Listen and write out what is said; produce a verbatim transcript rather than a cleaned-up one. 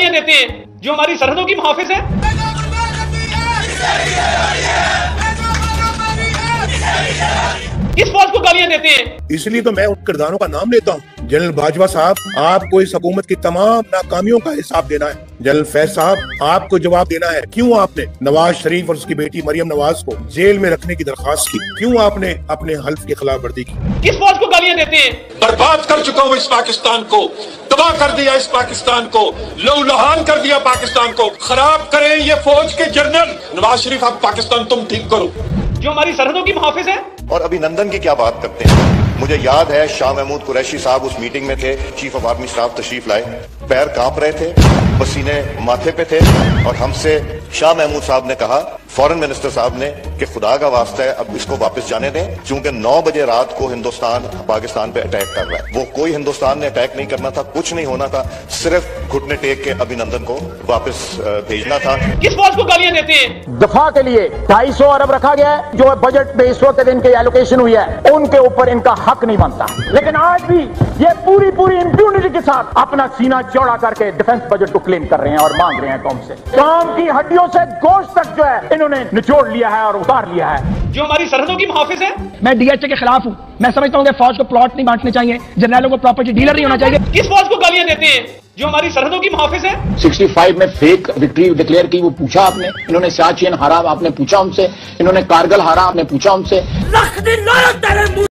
گالیاں دیتے ہیں جو ہماری سرحدوں کی محافظ ہے؟ کس فوج کو گالیاں دیتے ہیں؟ اس لیے تو میں ان کرداروں کا نام لیتا ہوں۔ جنرل باجوہ صاحب، آپ کو اس حکومت کی تمام ناکامیوں کا حساب دینا ہے۔ جنرل فیض صاحب، آپ کو جواب دینا ہے کیوں آپ نے نواز شریف اور اس کی بیٹی مریم نواز کو جیل میں رکھنے کی درخواست کی، کیوں آپ نے اپنے حلف کی خلاف ورزی کی۔ کس فوج کو گالیاں دیتے ہیں؟ برباد کر چکا ہوں اس پاکستان کو، تباہ کر دیا اس پاکستان کو، لہو لہان کر دیا پاکستان کو، خراب کریں یہ فوج کے جنرل۔ نواز شریف، اب پاکستان تم ٹھیک کرو جو ہماری سرحدوں کی محافظ ہے۔ اور ابھی نندن کی کیا بات کرتے ہیں؟ مجھے یاد ہے شاہ محمود قریشی صاحب اس میٹنگ میں تھے، چیف آف آرمی اسٹاف تشریف لائے، پیر کانپ رہے تھے، پسینے ماتھے پہ تھے، اور ہم سے شاہ محمود صاحب نے کہا، فورن منسٹر صاحب نے، کہ خدا کا واسطہ ہے اب اس کو واپس جانے دیں، چونکہ نو بجے رات کو ہندوستان پاکستان پہ اٹیک کر رہا ہے۔ وہ کوئی ہندوستان نے اٹیک نہیں کرنا تھا، کچھ نہیں ہونا تھا، صرف گھٹنے ٹیک کے ابھی نندن کو واپس بھیجنا تھا۔ کس فوج کو گالیاں دیتے ہیں؟ دفاع کے لیے ڈھائی سو ارب رکھا گیا ہے، جو بجٹ میں اس وقت ان کے ایلوکیشن ہوئی ہے، ان کے اوپر ان کا حق نہیں بنتا، لیکن آج بھی یہ پوری پوری امپیونٹی کے ساتھ اپنا سینہ چوڑا کر کے ڈیفنس بجٹ کو کلیم کر رہے ہیں اور مانگ رہے ہیں قوم سے۔ قوم کی ہڈیوں سے گوشت تک جو ہے انہوں نے نچوڑ لیا ہے اور اتار لیا ہے۔ جو ہماری سرحدوں کی محافظ ہے۔ میں ڈی ایچ اے کے خلاف ہوں، میں سمجھتا ہوں کہ فوج کو پلاٹ نہیں بانٹنے چاہیے، جنرلوں کو پراپرٹی ڈیلر نہیں ہونا چاہیے۔ کس فوج کو گالیاں دیتے ہیں جو ہماری سرحدوں کی محافظ ہے؟ سکسٹی فائیو میں فیک وکٹری ڈکلیئر کی، وہ پوچھا آپ نے، انہوں نے سیاچین ہارا آپ نے پوچھا ان سے، انہوں نے کارگل ہارا آپ نے پوچھا ان سے۔